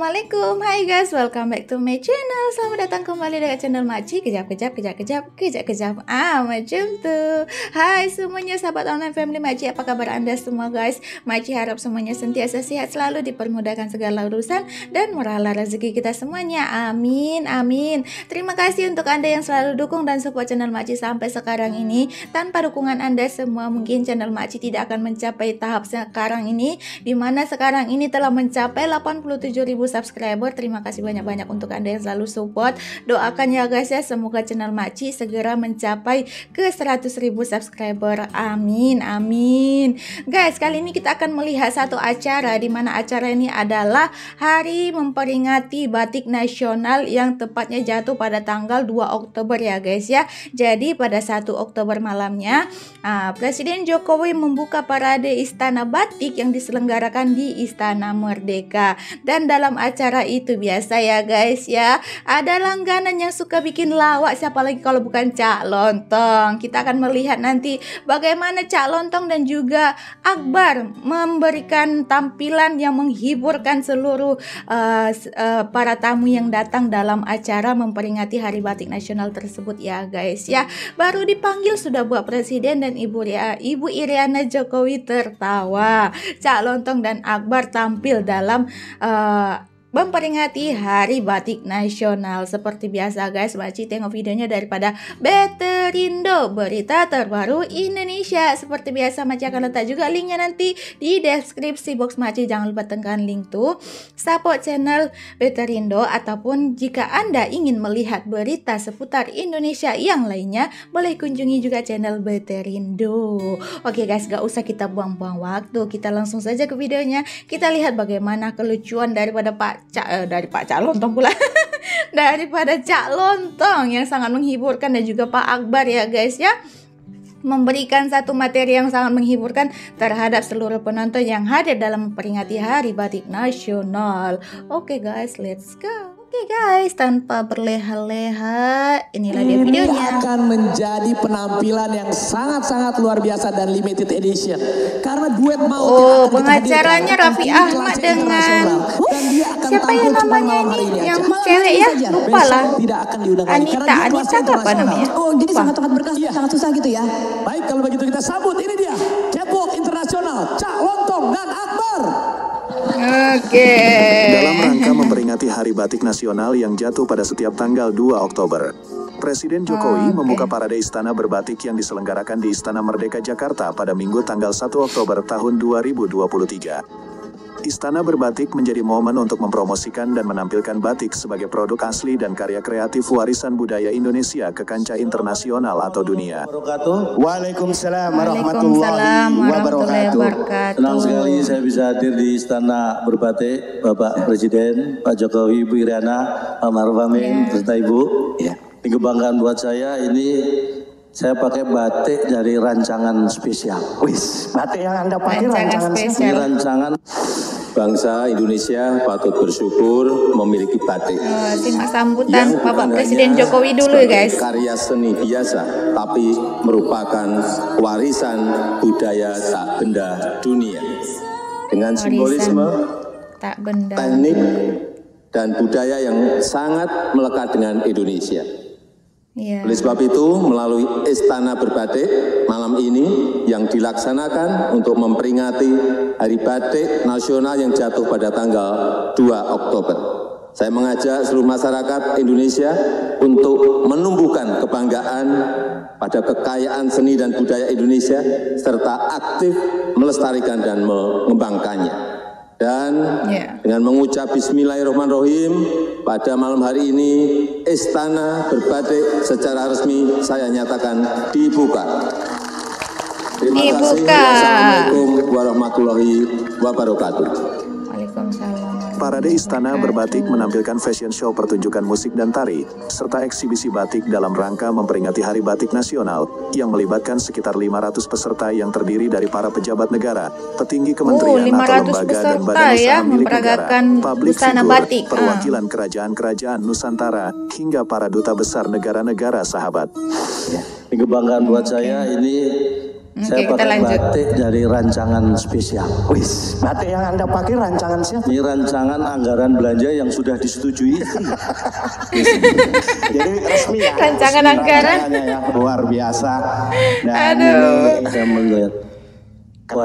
Assalamualaikum, hai guys, welcome back to my channel. Selamat datang kembali dengan channel Makci. Kejap. Macam tuh. Hai semuanya sahabat online family Makci, apa kabar anda semua guys? Makci harap semuanya sentiasa sehat selalu, dipermudahkan segala urusan dan murahlah rezeki kita semuanya. Amin, amin. Terima kasih untuk anda yang selalu dukung dan support channel Makci sampai sekarang ini. Tanpa dukungan anda semua, mungkin channel Makci tidak akan mencapai tahap sekarang ini, dimana sekarang ini telah mencapai 87.000 subscriber. Terima kasih banyak-banyak untuk anda yang selalu support. Doakan ya guys ya, semoga channel Makci segera mencapai ke 100.000 subscriber. Amin, amin. Guys, kali ini kita akan melihat satu acara, di mana acara ini adalah hari memperingati batik nasional yang tepatnya jatuh pada tanggal 2 Oktober ya guys ya. Jadi pada 1 Oktober malamnya Presiden Jokowi membuka parade Istana Batik yang diselenggarakan di Istana Merdeka. Dan dalam acara itu biasa ya guys ya, ada langganan yang suka bikin lawak, siapa lagi kalau bukan Cak Lontong. Kita akan melihat nanti bagaimana Cak Lontong dan juga Akbar memberikan tampilan yang menghiburkan seluruh para tamu yang datang dalam acara memperingati Hari Batik Nasional tersebut ya guys ya. Baru dipanggil sudah buat Presiden dan Ibu Iriana Jokowi tertawa. Cak Lontong dan Akbar tampil dalam memperingati Hari Batik Nasional. Seperti biasa guys, Makci tengok videonya daripada Beterindo, berita terbaru Indonesia. Seperti biasa Makci akan letak juga linknya nanti di deskripsi box Makci. Jangan lupa tekan link tuh, support channel Beterindo. Ataupun jika anda ingin melihat berita seputar Indonesia yang lainnya, boleh kunjungi juga channel Beterindo. Oke guys, gak usah kita buang-buang waktu, kita langsung saja ke videonya. Kita lihat bagaimana kelucuan daripada Pak Cak Lontong pula daripada Cak Lontong yang sangat menghiburkan, dan juga Pak Akbar ya guys ya, memberikan satu materi yang sangat menghiburkan terhadap seluruh penonton yang hadir dalam memperingati Hari Batik Nasional. Oke guys, let's go. Oke guys, tanpa berleha-leha, inilah dia videonya. Ini akan menjadi penampilan yang sangat-sangat luar biasa dan limited edition. Karena duet mau pengacaranya Raffi Ahmad dengan siapa yang namanya ini, yang cewek ya, lupa lah. Anita apa namanya? Oh, jadi sangat-sangat berkah, sangat susah gitu ya. Baik, kalau begitu kita sambut, ini dia Catwalk Internasional Cak Lontong dan Akbar. Oke. Dalam rangka memperingati Hari Batik Nasional yang jatuh pada setiap tanggal 2 Oktober, Presiden Jokowi membuka parade Istana Berbatik yang diselenggarakan di Istana Merdeka Jakarta pada Minggu tanggal 1 Oktober tahun 2023. Istana Berbatik menjadi momen untuk mempromosikan dan menampilkan batik sebagai produk asli dan karya kreatif warisan budaya Indonesia ke kancah internasional atau dunia. Waalaikumsalam warahmatullahi wabarakatuh. Senang sekali saya bisa hadir di Istana Berbatik, Bapak Presiden, Pak Jokowi, Ibu Iriana, Pak Maruf Amin, beserta Ibu. Ini kebanggaan buat saya, ini saya pakai batik dari rancangan spesial. Wis, batik yang anda pakai rancangan spesial. Rancangan bangsa Indonesia patut bersyukur memiliki batik. Simak sambutan Bapak Presiden Jokowi dulu guys. Karya seni biasa, tapi merupakan warisan budaya tak benda dunia. Dengan simbolisme, tak benda, teknik, dan budaya yang sangat melekat dengan Indonesia. Oleh sebab itu, melalui Istana Berbatik malam ini yang dilaksanakan untuk memperingati Hari Batik Nasional yang jatuh pada tanggal 2 Oktober. Saya mengajak seluruh masyarakat Indonesia untuk menumbuhkan kebanggaan pada kekayaan seni dan budaya Indonesia, serta aktif melestarikan dan mengembangkannya. Dan dengan mengucap Bismillahirrahmanirrahim, pada malam hari ini Istana Berbatik secara resmi saya nyatakan dibuka. Terima kasih. Assalamualaikum warahmatullahi wabarakatuh. Waalaikumsalam. Parade Istana Berbatik menampilkan fashion show, pertunjukan musik dan tari, serta eksibisi batik dalam rangka memperingati Hari Batik Nasional yang melibatkan sekitar 500 peserta yang terdiri dari para pejabat negara, petinggi kementerian atau lembaga dan badan usaha milik negara, publik figur, perwakilan kerajaan-kerajaan Nusantara, hingga para duta besar negara-negara sahabat. Ini kebanggaan buat saya, ini Saya kita pakai lanjut. batik dari rancangan spesial. Wis, batik yang Anda pakai rancangan siapa? Ini rancangan anggaran belanja yang sudah disetujui. Jadi resmi ya. Rancangan resmi anggaran. rancangannya ya, luar biasa. Dan Aduh. Saya melihat. Oh,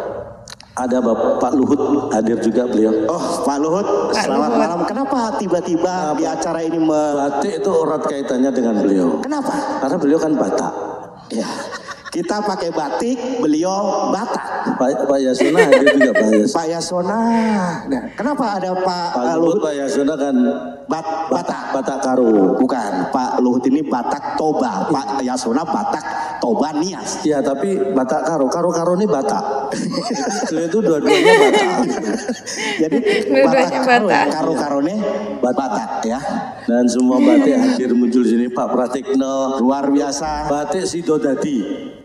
ada Bapak Luhut hadir juga beliau. Oh, Pak Luhut, selamat Luhut. malam. Kenapa tiba-tiba di acara ini Batik itu erat kaitannya dengan beliau. Kenapa? Karena beliau kan Batak. Ya, kita pakai batik, beliau Batak. Pak Yasona hadir juga Pak Yasona. Pak Yasona. Nah, kenapa ada Pak Pak Luhut? Pak Yasona kan Batak. Batak Karo. Bukan, Pak Luhut ini Batak Toba. Pak Yasona Batak Toba Nias. Ya tapi Batak Karo. Karo ini Batak. Beliau itu dua-duanya Batak. Jadi Dua-duanya Batak. Karo-karone Batak ya. Dan semua batik hadir muncul sini. Pak Pratikno. Luar biasa. Batik Sidodadi.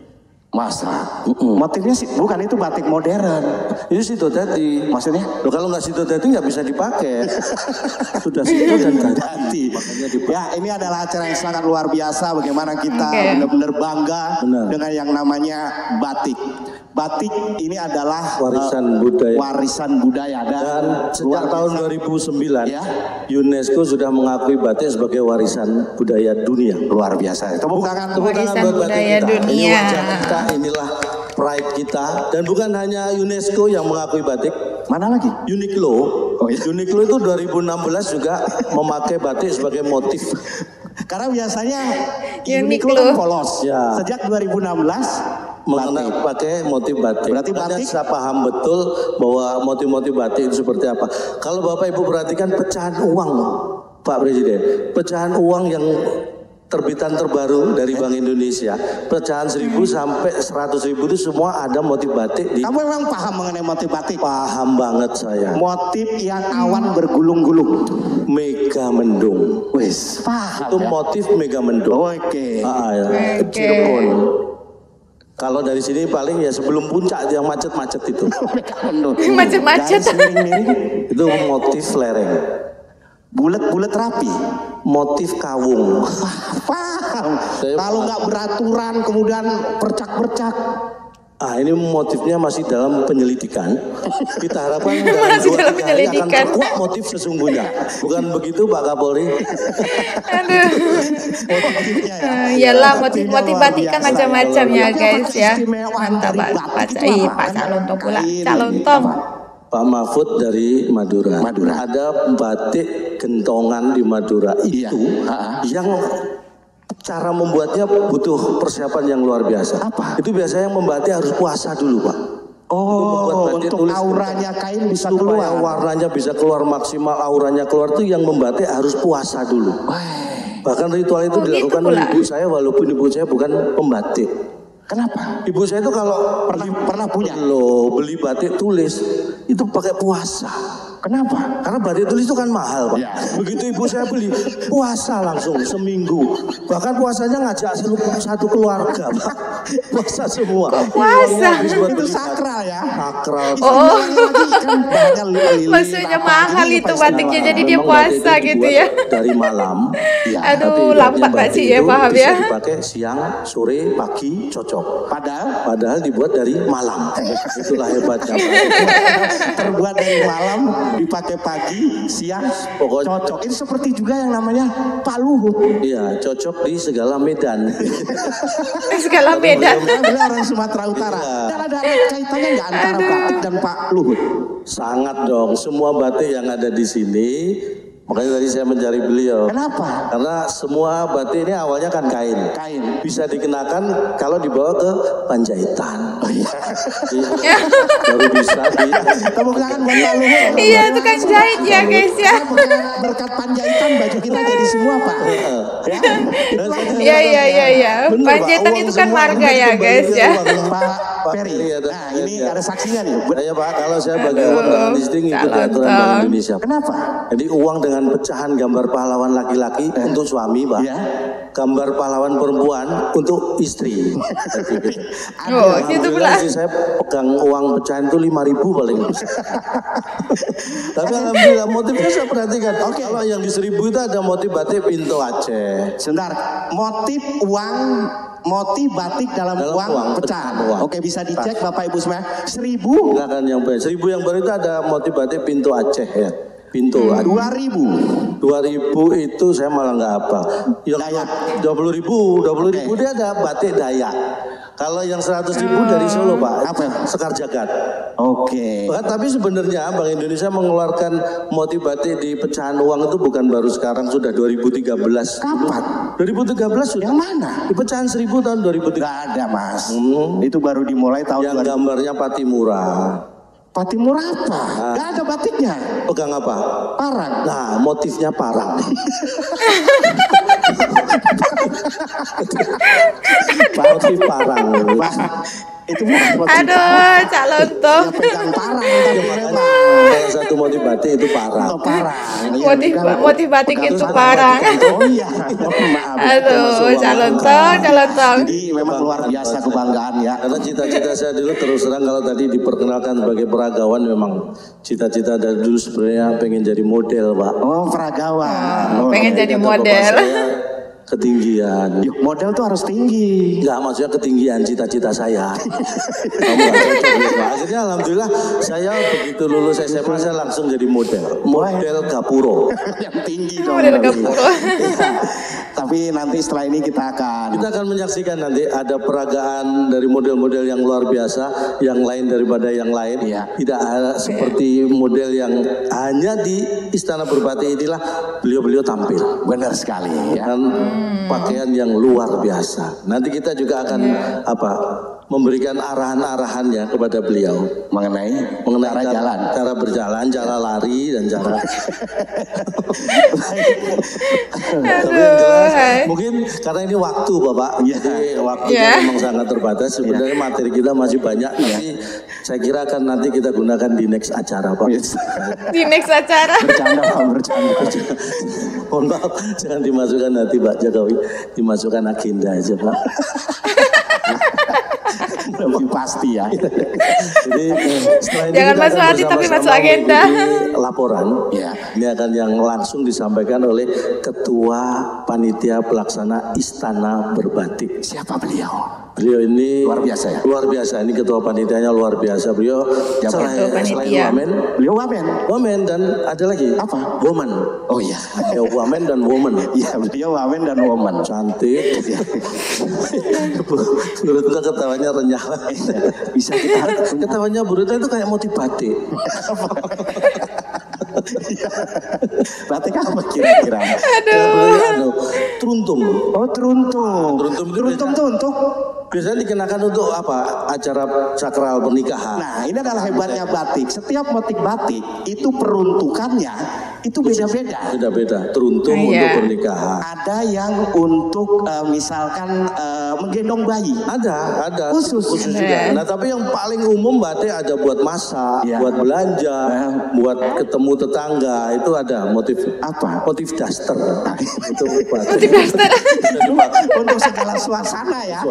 Masa? Motifnya sih bukan itu batik modern. Itu Sidodadi. Maksudnya? Loh, kalau nggak Sidodadi nggak bisa dipakai. Sudah Sido dan Dadi. Makanya dipakai. Ya, ini adalah acara yang sangat luar biasa. Bagaimana kita Oke. benar-benar bangga Benar. dengan yang namanya batik. Batik ini adalah Warisan budaya. Warisan budaya Dan luar sejak tahun biasa. 2009 Ya. UNESCO sudah mengakui batik sebagai warisan budaya dunia. Luar biasa. Tepuk tangan. Tepuk tangan Warisan buat batik budaya kita. Ini dunia. wajah kita, inilah pride kita. Dan bukan hanya UNESCO yang mengakui batik. Mana lagi? Uniqlo. Oh, iya. Uniqlo itu 2016 juga memakai batik sebagai motif. Karena biasanya Uniqlo. Uniqlo kan polos. Ya. Sejak 2016 batik. Pakai motif batik. Berarti Makanya batik- saya paham betul bahwa motif-motif batik itu seperti apa. Kalau Bapak Ibu perhatikan pecahan uang, Pak Presiden, pecahan uang yang terbitan terbaru dari Bank Indonesia, pecahan 1.000 sampai 100.000 itu semua ada motif batik di. Kamu memang paham mengenai motif batik? Paham banget saya. Motif yang awan bergulung-gulung. Mega Mendung. Wis, paham Itu ya? motif Mega Mendung. Oke. Ya. Oke. Cirebon. Kalau dari sini paling ya sebelum puncak yang macet-macet itu. Macet-macet. Dan semiring-miring, Itu motif lereng. bulat-bulat rapi. Motif kawung. Paham. Saya Kalau paham. nggak beraturan kemudian percak-percak. Ini motifnya masih dalam penyelidikan. Kita harapkan dalam Masih 2-3 dalam hari akan penyelidikan. terkuak motif sesungguhnya. Bukan begitu Pak Kapolri? Aduh. Motifnya ya. Iyalah Motifnya motif luar batik kan biasa. macam-macam ya Tapi apa guys ya. keistimewaan Mantap dari banget. batik itu Ih, apa? Pak Calontom pula. Ini Calontom. apa? Pak Mahfud dari Madura. Madura. Ada batik gentongan di Madura Iya. itu yang cara membuatnya butuh persiapan yang luar biasa. Apa? Itu biasanya yang membatik harus puasa dulu, Pak. Oh, batik untuk tulis auranya kain bisa supaya keluar. warnanya bisa keluar maksimal, auranya keluar tuh yang membatik harus puasa dulu. Bahkan ritual itu Oh, gitu dilakukan pula. oleh ibu saya walaupun ibu saya bukan pembatik. Kenapa? Ibu saya itu kalau Pernah punya? beli batik tulis itu pakai puasa. Kenapa? Karena batik tulis itu kan mahal, Pak. Ya. Begitu ibu saya beli, puasa langsung seminggu. Bahkan puasanya ngajak satu keluarga, Pak. Puasa semua. Puasa. Habis buat Itu beli sakral ya. sakral. Oh. Kan banyak lilin, Maksudnya apa, mahal ini itu pasti batiknya mahal. jadi dia Memang batik puasa itu gitu dibuat ya. dari malam. Ya. Aduh, Tapi lambat batik Pak Ci ya, itu paham bisa ya. dipakai siang, sore, pagi, cocok. Padahal Dibuat dari malam. Itulah hebatnya, Pak. terbuat dari malam, dipakai pagi, siang, Pokoknya- cocok. Ini seperti juga yang namanya Pak Luhut. Iya, cocok di segala medan. Segala beda. Karena beliau orang Sumatera Utara. Dan ada kaitannya nggak antara batik dan Pak Luhut? Sangat dong, semua batik yang ada di sini. Makanya tadi saya mencari beliau. Kenapa? Karena semua batik ini awalnya kan kain. Kain. Bisa dikenakan kalau dibawa ke Panjaitan. Oh, iya. Iya. Baru bisa di. Tepuk tangan buat Pak Luhut. Iya, itu kan jahit ya guys ya. Berkat Panjaitan baju kita jadi semua Pak. Ya. Iya. Bener, Pak. Panjaitan Uang itu kan semua marga kembali ya ke guys ya. uang. Pak Ferry. Nah ini ada saksinya nih. Saya Pak, kalau saya bagi uang dengan listing ikut Calon aturan Bank Tom. Indonesia. Kenapa? Jadi uang dengan pecahan gambar pahlawan laki-laki untuk suami, Pak. Ya. Gambar pahlawan perempuan untuk istri. Oh, gitu pula. Alhamdulillah sih saya pegang uang pecahan itu 5.000 paling. Tapi alhamdulillah motifnya saya perhatikan. Kalau yang di 1.000 itu ada motif batik Pintu Aceh. Sebentar, motif uang motif batik dalam uang pecahan. Oke, bisa dicek Bapak Ibu semua. 1000. Silakan yang baru. 1000 yang baru itu ada motif batik pintu Aceh ya. Pintu 2000 itu saya malah nggak apa. Yang Dayak. 20.000 dia ada batik Dayak. Kalau yang 100.000 dari Solo Pak, Apa? Sekar Jagad. Oke. Tapi sebenarnya Bank Indonesia mengeluarkan motif batik di pecahan uang itu bukan baru sekarang, sudah 2013. Kapan? 2013 sudah. Yang mana? Di pecahan 1000 tahun 2013. Gak ada Mas. Itu baru dimulai tahun Yang gambarnya Patimura. Patimura apa? Gak ada batiknya. Pegang apa? Parang. Nah, motifnya parang. Motif parang. Itu bukan motif. Aduh, Cak Lontong. Yang pegang parang tapi memang. Salah satu motif batik itu parang. Oh, parang. Motif batik itu parang. Oh iya. Maaf. Aduh, Cak Lontong. Jadi memang luar biasa kebanggaan ya. Karena cita-cita saya dulu terus terang kalau tadi diperkenalkan sebagai peragawan memang cita-cita dari dulu sebenarnya pengen jadi model Pak. Oh, peragawan. Pengen jadi Kata model. bapak saya, ketinggian. Yuk, model tuh harus tinggi. Enggak, maksudnya ketinggian cita-cita saya. Kamu nggak cocok gitu, Pak. Akhirnya alhamdulillah saya begitu lulus SMA saya langsung jadi model. Model Gapuro. Yang tinggi dong. Model Gapuro. Iya. Tapi nanti setelah ini kita akan menyaksikan nanti ada peragaan dari model-model yang luar biasa, yang lain daripada yang lain. Iya. Tidak ada seperti model yang hanya di Istana Berbati inilah beliau-beliau tampil. benar sekali ya. Dan pakaian yang luar biasa. Nanti kita juga akan memberikan arahan-arahannya kepada beliau mengenai cara berjalan, cara lari dan cara. Tapi yang jelas, mungkin karena ini waktu Bapak, jadi waktunya memang sangat terbatas. Sebenarnya materi kita masih banyak, tapi saya kira akan nanti kita gunakan di next acara Pak. Di next acara. Bercanda Pak, bercanda. Mohon maaf, jangan dimasukkan nanti Pak Jokowi, dimasukkan agenda aja Pak. Lebih pasti ya. Jadi setelah ini Jangan kita masuk akan hati tapi bersama-sama masuk agenda. mengikuti laporan. Ya. Ini akan yang langsung disampaikan oleh Ketua Panitia Pelaksana Istana Berbatik. Siapa beliau? Beliau ini Luar biasa ya? Luar biasa. Ini ketua panitianya luar biasa. Beliau selain wamen, Beliau wamen. wamen dan ada lagi Apa? woman. Oh iya. Ya, wamen dan woman. Iya, beliau wamen dan woman. Cantik. Burutnya ketawanya renyah. Bisa kita Ketawanya Burutnya itu kayak motif batik. batik apa kira-kira? Aduh. Truntum. Oh, truntum. Truntum itu Truntum tuh untuk biasanya dikenakan untuk apa? Acara sakral pernikahan. Nah, ini adalah hebatnya batik. Setiap motif batik itu peruntukannya itu beda-beda. Beda-beda. Truntum untuk pernikahan. Ada yang untuk misalkan menggendong bayi. Ada Khusus juga. Nah, tapi yang paling umum batik ada buat masak, buat belanja, buat ketemu tetangga, itu ada motif Apa? motif daster. Itu batik. Motif daster. Untuk segala suasana ya.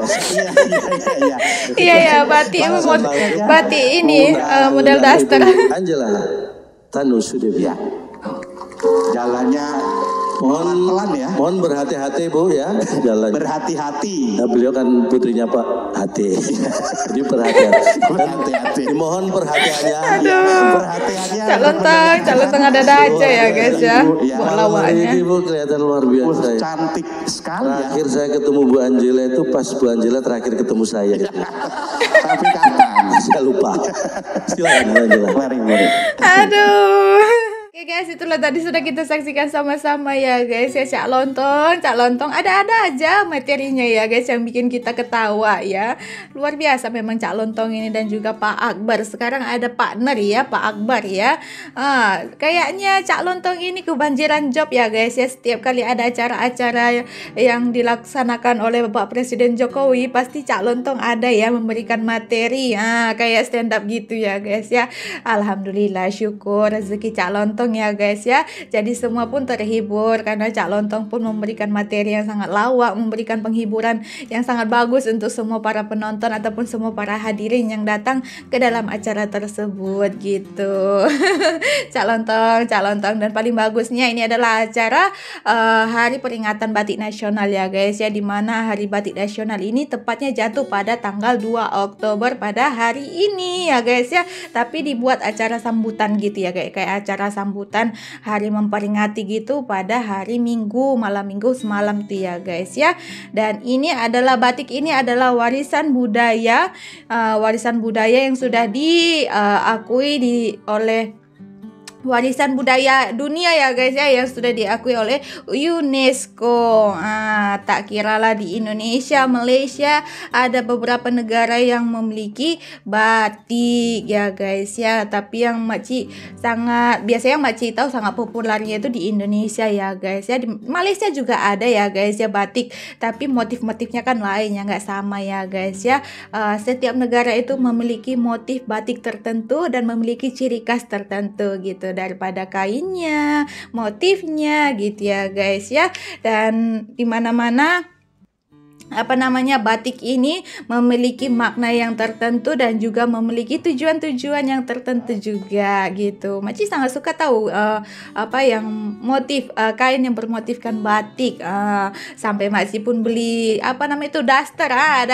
Iya, batik ini model daster. Angela Tanu Sudewi. Jalannya Mohon pelan ya. Mohon berhati-hati Bu ya jalan. Berhati-hati. Nah, beliau kan putrinya Pak Hati. Jadi berhati-hati. Berhati-hati. Dimohon perhatiannya. Perhatiannya. Cak Lontong ada aja ya guys ya. Buat lawannya. Ini Bu kelihatan luar biasa ya. Cantik sekali ya. Terakhir saya ketemu Bu Angela itu pas Bu Angela terakhir ketemu saya. Tapi kapan? Saya lupa. Silakan Bu Angela. Mari. Aduh. Oke guys, itulah tadi sudah kita saksikan sama-sama ya guys ya. Cak Lontong ada-ada aja materinya ya guys yang bikin kita ketawa ya. Luar biasa memang Cak Lontong ini dan juga Pak Akbar. Sekarang ada partner ya, Pak Akbar ya. Kayaknya Cak Lontong ini kebanjiran job ya guys ya. Setiap kali ada acara-acara yang dilaksanakan oleh Bapak Presiden Jokowi, pasti Cak Lontong ada ya memberikan materi. Kayak stand up gitu ya guys ya. Alhamdulillah, syukur rezeki Cak Lontong Lontong ya guys ya. Jadi semua pun terhibur karena Cak Lontong pun memberikan materi yang sangat lawak, memberikan penghiburan yang sangat bagus untuk semua para penonton ataupun semua para hadirin yang datang ke dalam acara tersebut gitu. Cak Lontong, dan paling bagusnya ini adalah acara Hari Peringatan Batik Nasional ya guys ya, dimana Hari Batik Nasional ini tepatnya jatuh pada tanggal 2 Oktober pada hari ini ya guys ya. Tapi dibuat acara sambutan gitu ya, kayak acara sambutan hari memperingati gitu pada hari Minggu, malam Minggu semalam tuh ya guys ya. Dan ini adalah batik, ini adalah warisan budaya yang sudah diakui oleh warisan budaya dunia ya guys ya, yang sudah diakui oleh UNESCO. Tak kiralah di Indonesia, Malaysia ada beberapa negara yang memiliki batik ya guys ya. Tapi yang makcik biasanya makcik tahu sangat populernya itu di Indonesia ya guys ya. Di Malaysia juga ada ya guys ya batik, tapi motif-motifnya kan lain ya, nggak sama ya guys ya. Setiap negara itu memiliki motif batik tertentu dan memiliki ciri khas tertentu gitu, daripada kainnya, motifnya gitu ya guys ya. Dan di mana-mana batik ini memiliki makna yang tertentu dan juga memiliki tujuan-tujuan yang tertentu juga gitu. Makcik sangat suka tahu yang motif kain yang bermotifkan batik. Sampai makcik pun beli daster.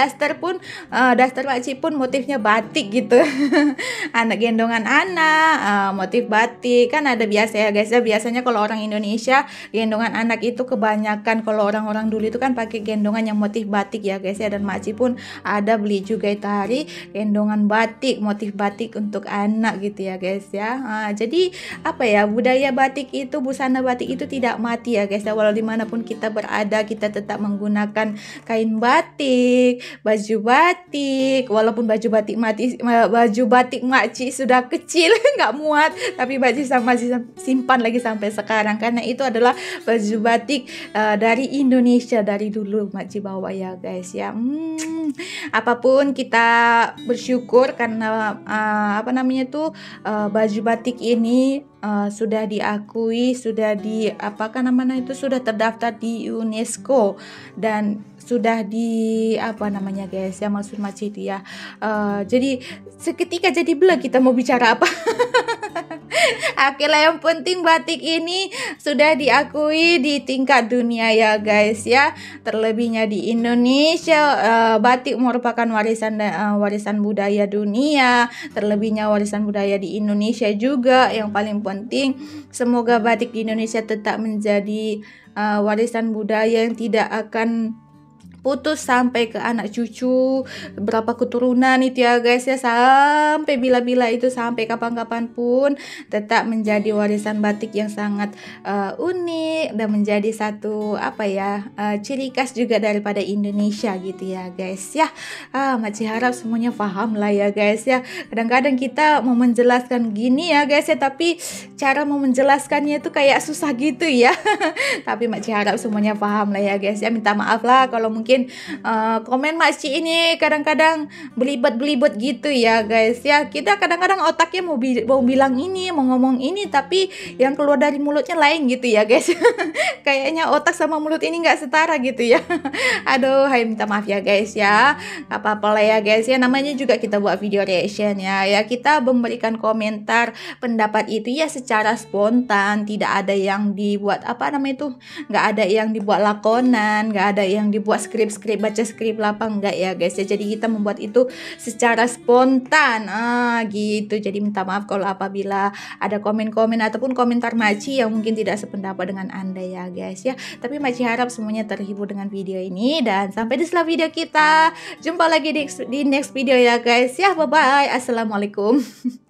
Daster makcik pun motifnya batik gitu. Gendongan anak, motif batik kan ada biasa ya guys ya. Biasanya kalau orang Indonesia gendongan anak itu kebanyakan, kalau orang-orang dulu itu kan pakai gendongan yang motif batik ya guys ya. Dan makcik pun ada beli juga itu hari gendongan batik, motif batik untuk anak gitu ya guys ya. Jadi budaya batik itu, busana batik itu tidak mati ya guys ya. Walau dimanapun kita berada, kita tetap menggunakan kain batik, baju batik. Walaupun baju batik makcik sudah kecil nggak muat, tapi makcik masih simpan lagi sampai sekarang karena itu adalah baju batik dari Indonesia dari dulu makcik bawa ya guys ya. Apapun kita bersyukur karena baju batik ini sudah diakui, sudah sudah terdaftar di UNESCO dan sudah guys ya, maksud makcik ya. Jadi seketika jadi blank kita mau bicara apa. Akhirnya yang penting batik ini sudah diakui di tingkat dunia ya guys ya. Terlebihnya di Indonesia, batik merupakan warisan budaya dunia. Terlebihnya warisan budaya di Indonesia juga. Yang paling penting semoga batik di Indonesia tetap menjadi warisan budaya yang tidak akan putus sampai ke anak cucu, berapa keturunan itu ya guys ya, sampai bila-bila itu, sampai kapan-kapan pun tetap menjadi warisan batik yang sangat unik dan menjadi satu ciri khas juga daripada Indonesia gitu ya guys ya. Makcik harap semuanya paham lah ya guys ya. Kadang-kadang kita mau menjelaskan gini ya guys ya, tapi cara mau menjelaskannya itu kayak susah gitu ya. Tapi makcik harap semuanya paham lah ya guys ya. Minta maaf lah kalau mungkin komen makcik ini kadang-kadang belibet gitu ya guys ya. Kita kadang-kadang otaknya mau bilang ini, mau ngomong ini, tapi yang keluar dari mulutnya lain gitu ya guys. Kayaknya otak sama mulut ini nggak setara gitu ya. Aduh, minta maaf ya guys ya. Gak apa-apa lah ya guys ya, namanya juga kita buat video reaction ya. Kita memberikan komentar pendapat itu ya secara spontan, tidak ada yang dibuat nggak ada yang dibuat lakonan, nggak ada yang dibuat skrip baca skrip apa enggak ya guys ya. Jadi kita membuat itu secara spontan gitu. Jadi minta maaf kalau apabila ada komen-komen ataupun komentar makcik yang mungkin tidak sependapat dengan Anda ya guys ya. Tapi makcik harap semuanya terhibur dengan video ini, dan sampai di setelah video kita. Jumpa lagi di next video ya guys ya. Bye bye. Assalamualaikum.